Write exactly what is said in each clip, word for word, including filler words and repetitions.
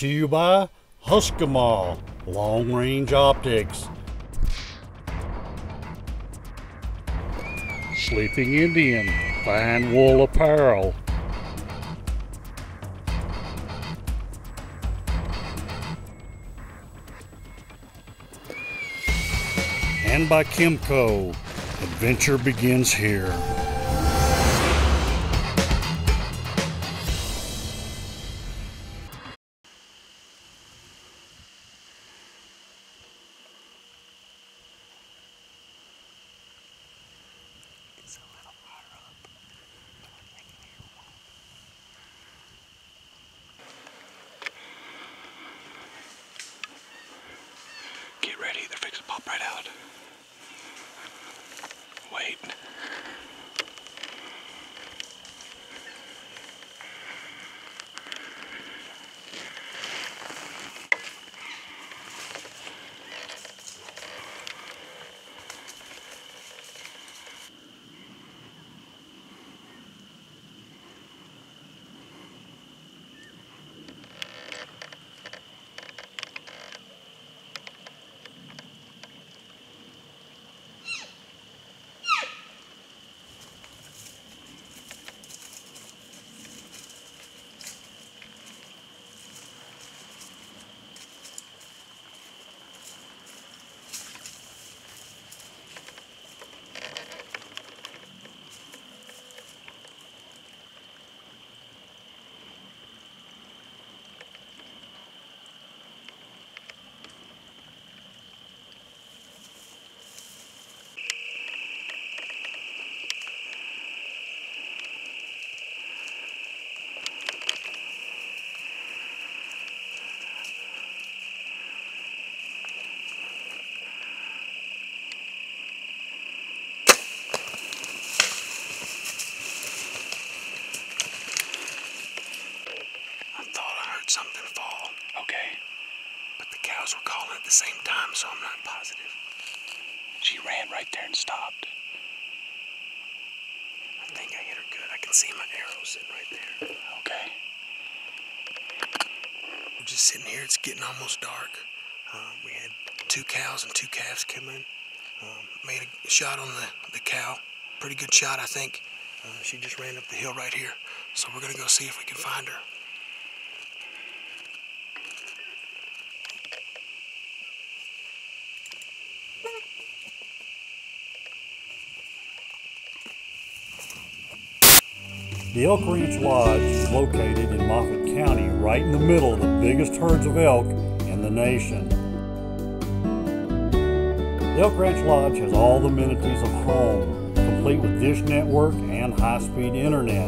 to you by Huskamaw Long Range Optics, Sleeping Indian Fine Wool Apparel, and by Kimco. Adventure begins here. It's a little higher up, but I think near one. Get ready, they're fixing to pop right out. Wait. Something fall. Okay. But the cows were calling at the same time, so I'm not positive. She ran right there and stopped. I think I hit her good. I can see my arrow sitting right there. Okay. We're just sitting here. It's getting almost dark. Um, we had two cows and two calves come in. Um, made a shot on the, the cow. Pretty good shot, I think. Uh, she just ran up the hill right here. So we're going to go see if we can find her. The Elk Ranch Lodge is located in Moffat County, right in the middle of the biggest herds of elk in the nation. The Elk Ranch Lodge has all the amenities of home, complete with dish network and high-speed internet.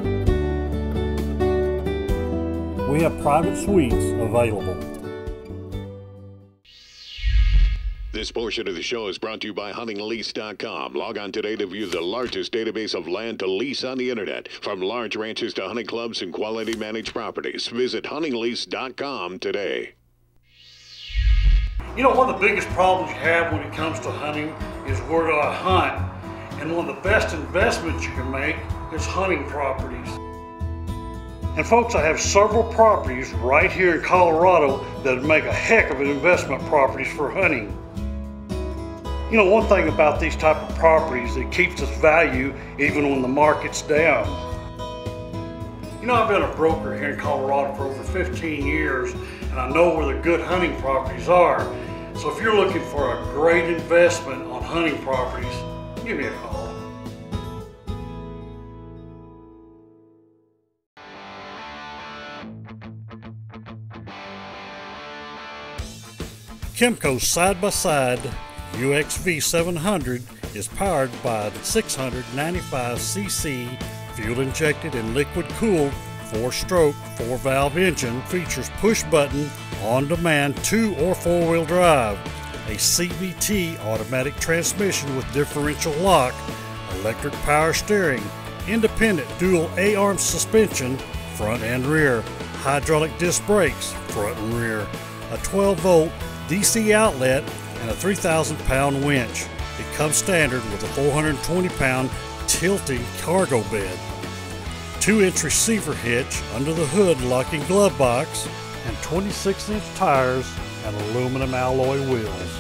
We have private suites available. This portion of the show is brought to you by hunting lease dot com. Log on today to view the largest database of land to lease on the internet. From large ranches to hunting clubs and quality managed properties. Visit hunting lease dot com today. You know, one of the biggest problems you have when it comes to hunting is where do I hunt? And one of the best investments you can make is hunting properties. And folks, I have several properties right here in Colorado that would make a heck of an investment properties for hunting. You know, one thing about these type of properties, it keeps its value even when the market's down. You know, I've been a broker here in Colorado for over fifteen years, and I know where the good hunting properties are. So if you're looking for a great investment on hunting properties, give me a call. Kimco's side-by-side U X V seven hundred is powered by the six hundred ninety-five c c fuel-injected and liquid-cooled four-stroke, four-valve engine. Features push-button, on-demand two or four-wheel drive, a C V T automatic transmission with differential lock, electric power steering, independent dual A-arm suspension, front and rear, hydraulic disc brakes, front and rear, a twelve volt D C outlet, and a three thousand pound winch. It comes standard with a four hundred twenty pound tilting cargo bed, two inch receiver hitch under the hood locking glove box, and twenty-six inch tires and aluminum alloy wheels.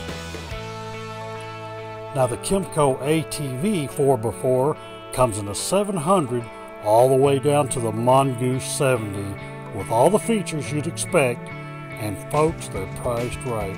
Now the Kymco A T V four by four comes in a seven hundred all the way down to the Mongoose seventy with all the features you'd expect, and folks, they're priced right.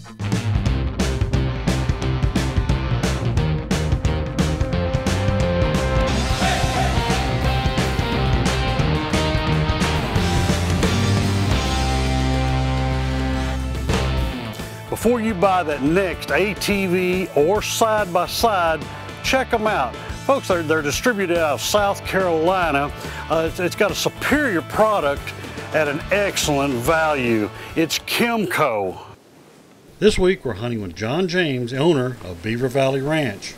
Before you buy that next A T V or side-by-side, check them out. Folks, they're, they're distributed out of South Carolina. Uh, it's, it's got a superior product at an excellent value. It's Kymco. This week we're hunting with John James, owner of Beaver Valley Ranch.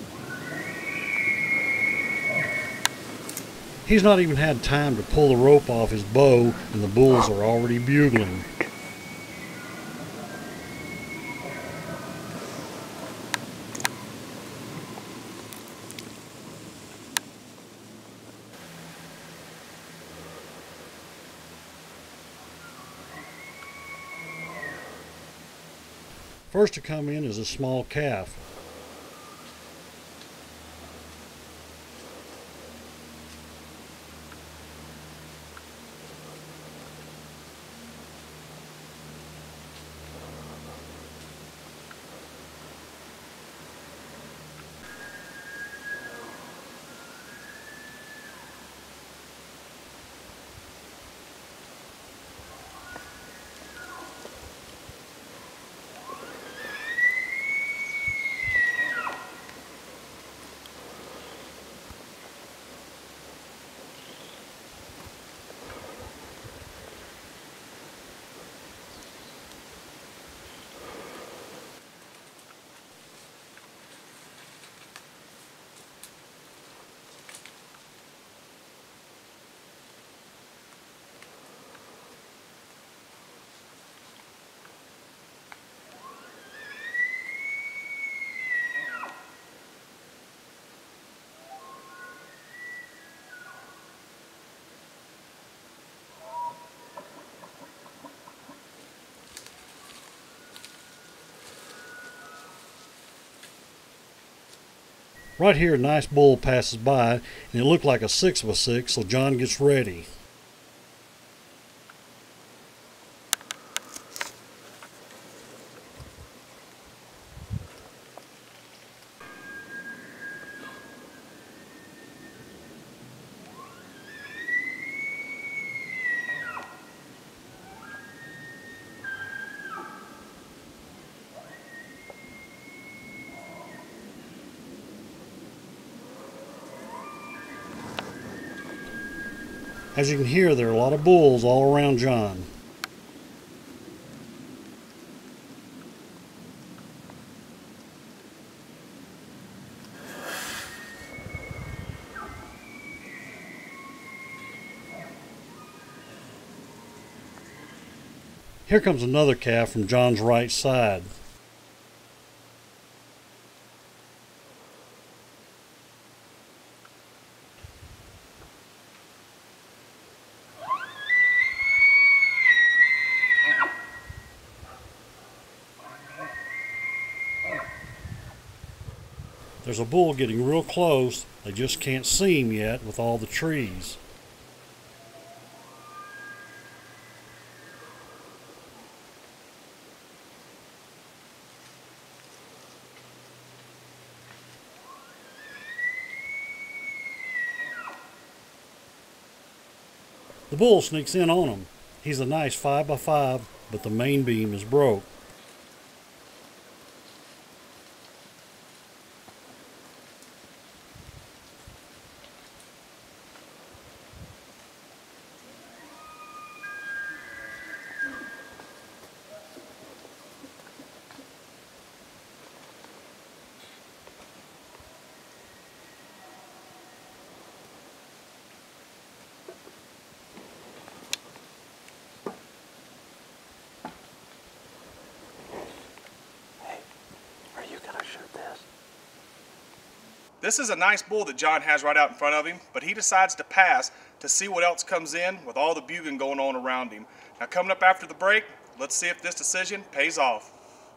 He's not even had time to pull the rope off his bow and the bulls are already bugling. First to come in is a small calf. Right here, a nice bull passes by, and it looked like a six by six, so John gets ready. As you can hear, there are a lot of bulls all around John. Here comes another calf from John's right side. There's a bull getting real close. They just can't see him yet with all the trees. The bull sneaks in on him. He's a nice five by five, but the main beam is broke. This is a nice bull that John has right out in front of him, but he decides to pass to see what else comes in with all the bugling going on around him. Now coming up after the break, let's see if this decision pays off.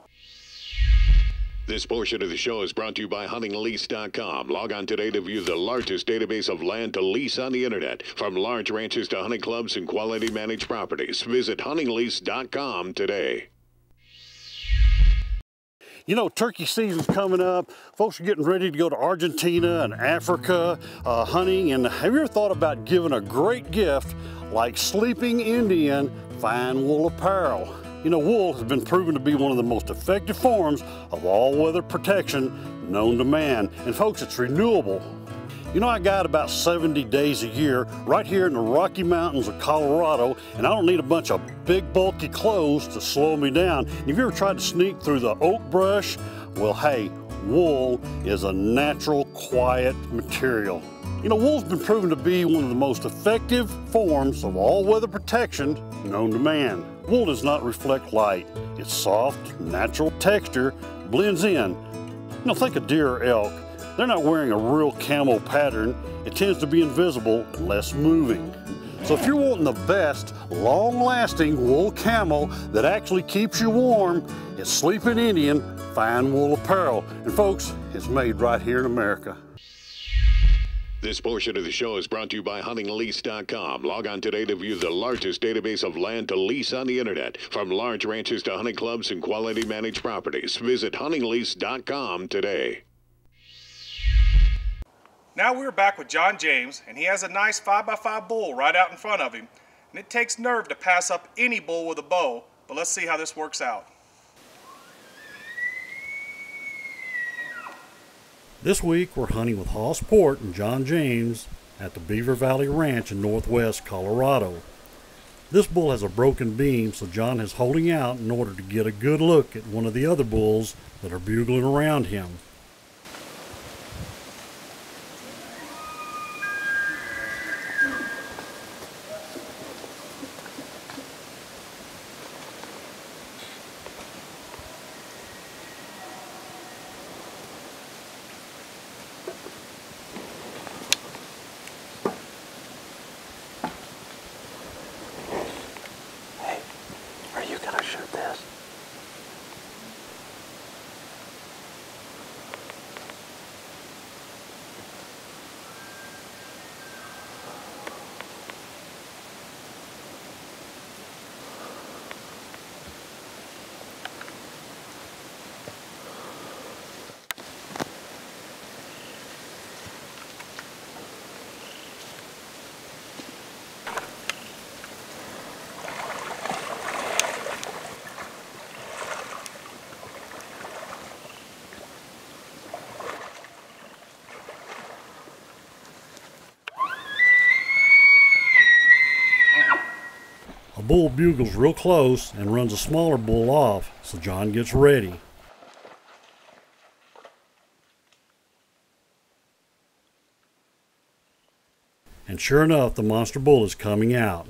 This portion of the show is brought to you by hunting lease dot com. Log on today to view the largest database of land to lease on the internet. From large ranches to hunting clubs and quality managed properties. Visit hunting lease dot com today. You know, turkey season's coming up. Folks are getting ready to go to Argentina and Africa uh, hunting. And have you ever thought about giving a great gift like Sleeping Indian fine wool apparel? You know, wool has been proven to be one of the most effective forms of all-weather protection known to man. And folks, it's renewable. You know, I got about seventy days a year right here in the Rocky Mountains of Colorado, and I don't need a bunch of big, bulky clothes to slow me down. Have you ever tried to sneak through the oak brush? Well, hey, wool is a natural, quiet material. You know, wool's been proven to be one of the most effective forms of all-weather protection known to man. Wool does not reflect light. Its soft, natural texture blends in. You know, think of deer or elk. They're not wearing a real camo pattern. It tends to be invisible and less moving. So if you're wanting the best, long-lasting wool camo that actually keeps you warm, it's Sleeping Indian fine wool apparel. And folks, it's made right here in America. This portion of the show is brought to you by hunting lease dot com. Log on today to view the largest database of land to lease on the internet. From large ranches to hunting clubs and quality managed properties. Visit hunting lease dot com today. Now we're back with John James, and he has a nice five by five bull right out in front of him. And it takes nerve to pass up any bull with a bow, but let's see how this works out. This week we're hunting with Hoss Port and John James at the Beaver Valley Ranch in northwest Colorado. This bull has a broken beam, so John is holding out in order to get a good look at one of the other bulls that are bugling around him. A bull bugles real close and runs a smaller bull off, so John gets ready. And sure enough, the monster bull is coming out.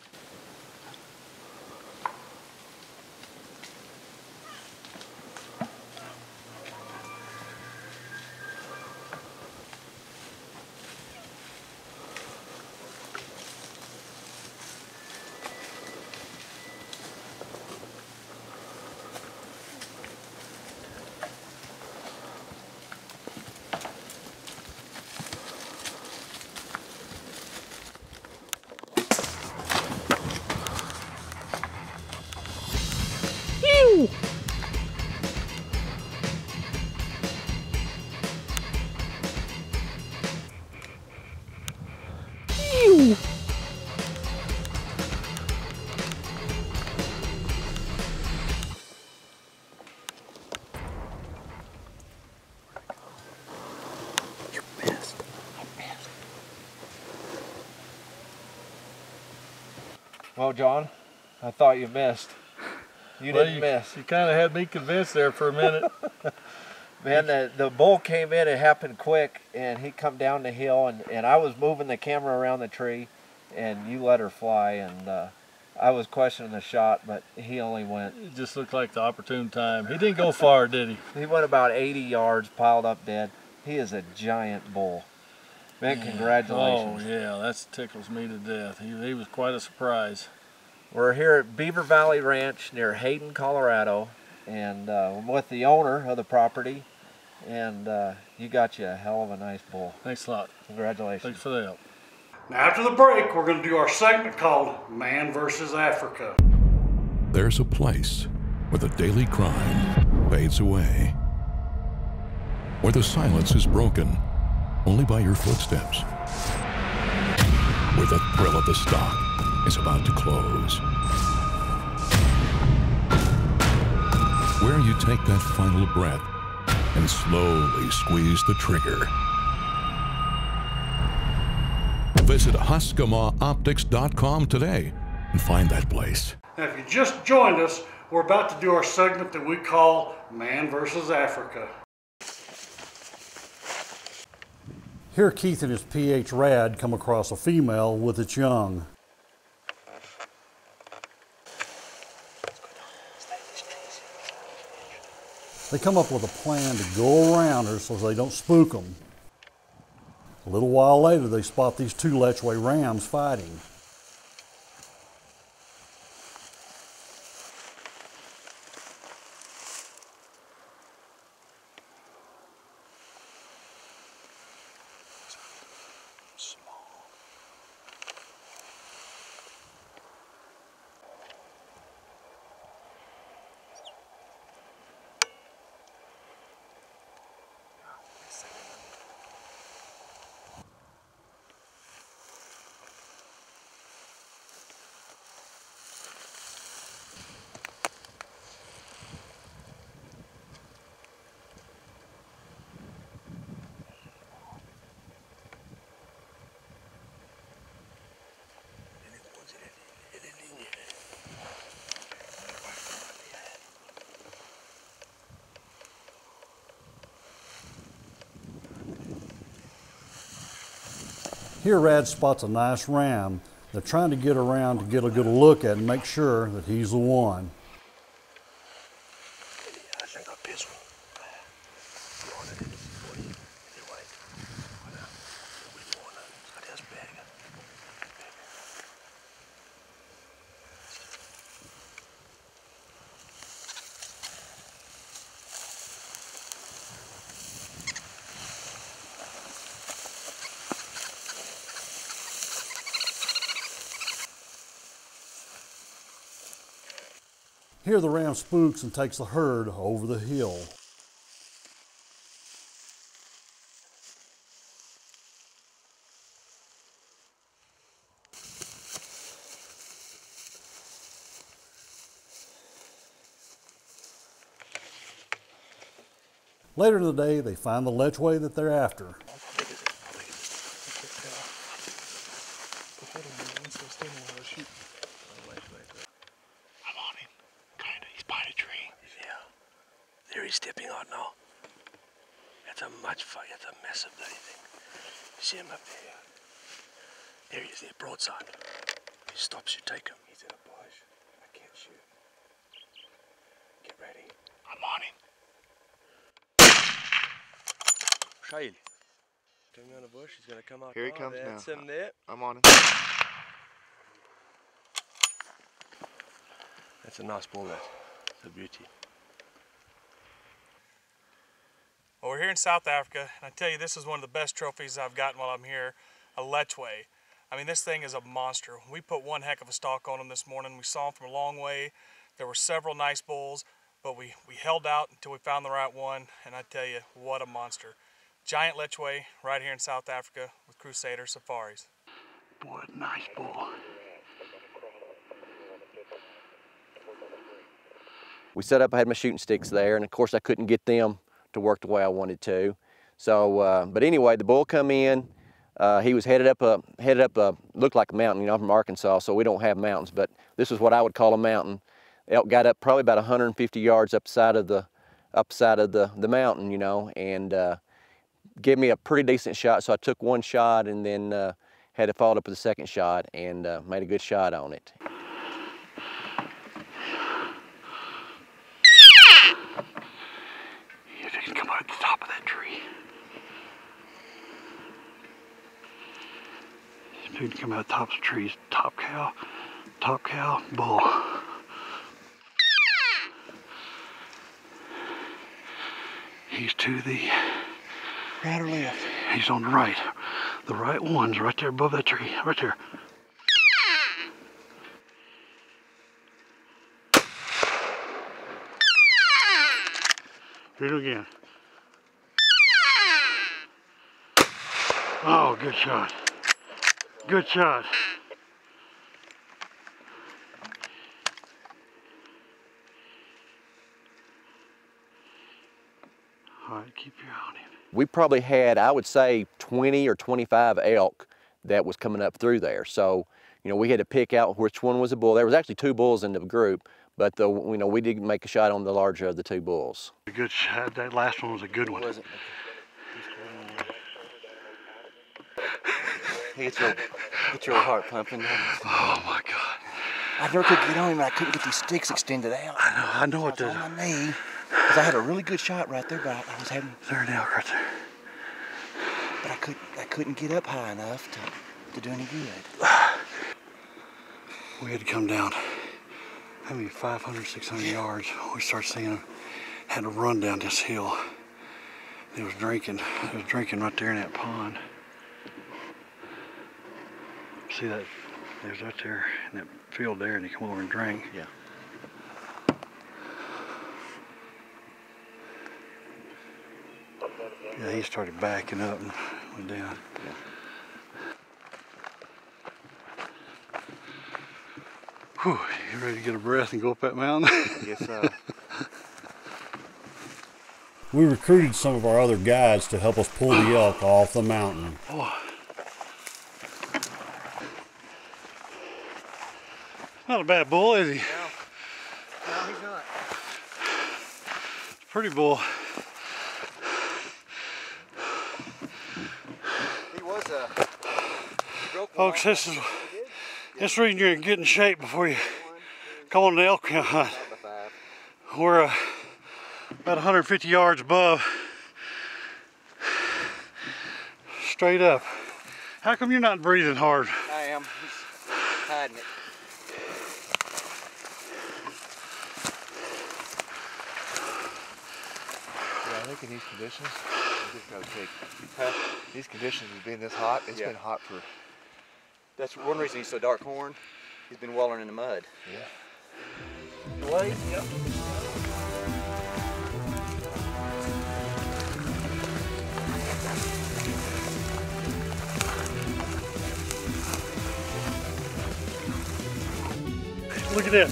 Well, John, I thought you missed. You well, didn't you, miss. You kind of had me convinced there for a minute. Man, the, the bull came in, it happened quick, and he come down the hill, and, and I was moving the camera around the tree, and you let her fly, and uh, I was questioning the shot, but he only went. It just looked like the opportune time. He didn't go far, did he? He went about eighty yards, piled up dead. He is a giant bull. Man, yeah. congratulations. Oh, yeah, that tickles me to death. He, he was quite a surprise. We're here at Beaver Valley Ranch near Hayden, Colorado, and uh, I'm with the owner of the property, and uh, you got you a hell of a nice bull. Thanks a lot. Congratulations. Thanks for the help. Now after the break, we're going to do our segment called Man versus Africa. There's a place where the daily crime fades away, where the silence is broken only by your footsteps, where the thrill of the stalk is about to close, where you take that final breath and slowly squeeze the trigger. Visit Huskamaw Optics dot com today and find that place. Now if you just joined us, we're about to do our segment that we call Man versus Africa. Here Keith and his P H Rad come across a female with its young. They come up with a plan to go around her so they don't spook them. A little while later, they spot these two Lechwe rams fighting. Here Rad spots a nice ram. They're trying to get around to get a good look at and make sure that he's the one. Here the ram spooks and takes the herd over the hill. Later in the day, they find the Lechwe that they're after. He's stepping out now. It's a much fire, it's a massive bloody thing. See him up there? There he is, there, broadside. He stops, you take him. He's in a bush. I can't shoot. Get ready. I'm on him. Shale. Coming on the bush, he's gonna come out. Here he oh, comes that's now. Him there. I'm on him. That's a nice ball, that. It's a beauty. Well, we're here in South Africa, and I tell you, this is one of the best trophies I've gotten while I'm here, a Lechwe. I mean, this thing is a monster. We put one heck of a stalk on him this morning. We saw him from a long way. There were several nice bulls, but we, we held out until we found the right one, and I tell you, what a monster. Giant Lechwe right here in South Africa with Crusader Safaris. Boy, nice bull. We set up, I had my shooting sticks there, and of course I couldn't get them to work the way I wanted to. So, uh, but anyway, the bull come in. Uh, he was headed up a, headed up a, looked like a mountain. You know, I'm from Arkansas, so we don't have mountains, but this is what I would call a mountain. Elk got up probably about one hundred fifty yards up side of the, up side of the, the mountain, you know, and uh, gave me a pretty decent shot. So I took one shot and then uh, had to follow up with a second shot and uh, made a good shot on it. Come out the top of that tree. This dude come out the top of the trees. Top cow, top cow, bull. He's to the Right or left? He's on the right. The right one's right there above that tree, right there. Do it again. Oh, good shot. Good shot. All right, keep your eye on him. We probably had, I would say, twenty or twenty-five elk that was coming up through there. So, you know, we had to pick out which one was a bull. There was actually two bulls in the group, but the, you know, we did make a shot on the larger of the two bulls. A good shot. That last one was a good one. Was it? Hey, get your, get your heart pumping. Oh my God. I never could get on him. I couldn't get these sticks extended out. I know. I know what I the. was on my knee because I had a really good shot right there, but I, I was having. There's an elk right there. But I couldn't. I couldn't get up high enough to, to do any good. We had to come down. I mean, five hundred, six hundred yards. We started seeing him. Had to run down this hill. He was drinking. He was drinking right there in that pond. See that? He was right there in that field there, and he came over and drank. Yeah. Yeah, he started backing up and went down. Yeah. Whew, you ready to get a breath and go up that mountain? Yes, sir. We recruited some of our other guides to help us pull the elk off the mountain. Oh. Not a bad bull, is he? No, no, he's not. Pretty bull. He was a. Uh, Folks, this is this reason you're in getting shape before you come on the elk hunt. We're uh, about one hundred fifty yards above, straight up. How come you're not breathing hard? I am. He's hiding it. Yeah, I think in these conditions, we just gotta take. Huh? These conditions have been this hot. It's Yeah. been hot for. That's one reason he's so dark horned. He's been wallowing in the mud. Yeah. Wait, yep. Look at that.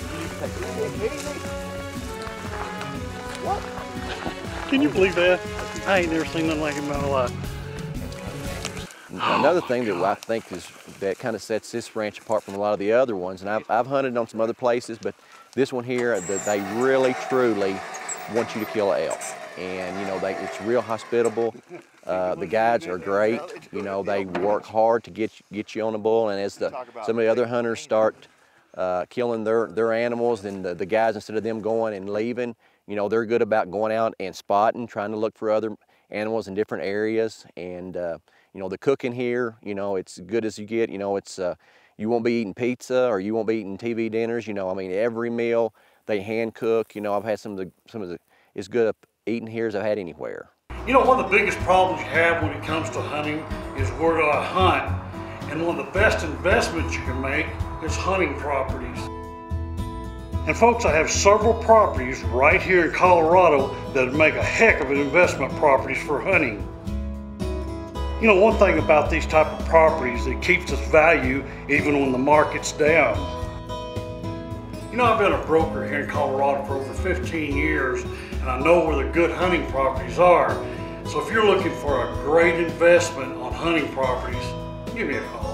What? Can you believe that? I ain't never seen nothing like it in my life. Another thing that I think is that kind of sets this ranch apart from a lot of the other ones, and I've, I've hunted on some other places, but this one here, the, they really, truly want you to kill an elk. And, you know, they, it's real hospitable. Uh, the guides are great. You know, they work hard to get, get you on a bull, and as the, some of the other hunters start uh, killing their, their animals, then the, the guys, instead of them going and leaving, you know, they're good about going out and spotting, trying to look for other animals in different areas. And, uh, you know, the cooking here, you know, it's good as you get. You know, it's, uh, you won't be eating pizza or you won't be eating T V dinners. You know, I mean, every meal they hand cook. You know, I've had some of the, some of the, as good of eating here as I've had anywhere. You know, one of the biggest problems you have when it comes to hunting is where do I hunt? And one of the best investments you can make is hunting properties. And folks, I have several properties right here in Colorado that would make a heck of an investment properties for hunting. You know, one thing about these type of properties, it keeps its value even when the market's down. You know, I've been a broker here in Colorado for over fifteen years, and I know where the good hunting properties are. So if you're looking for a great investment on hunting properties, give me a call.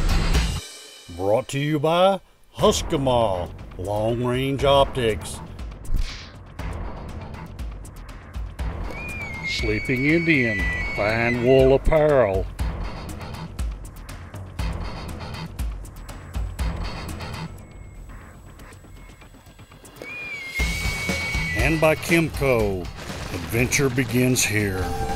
Brought to you by Huskamaw Long Range Optics. Sleeping Indian, fine wool apparel. And by Kimco, adventure begins here.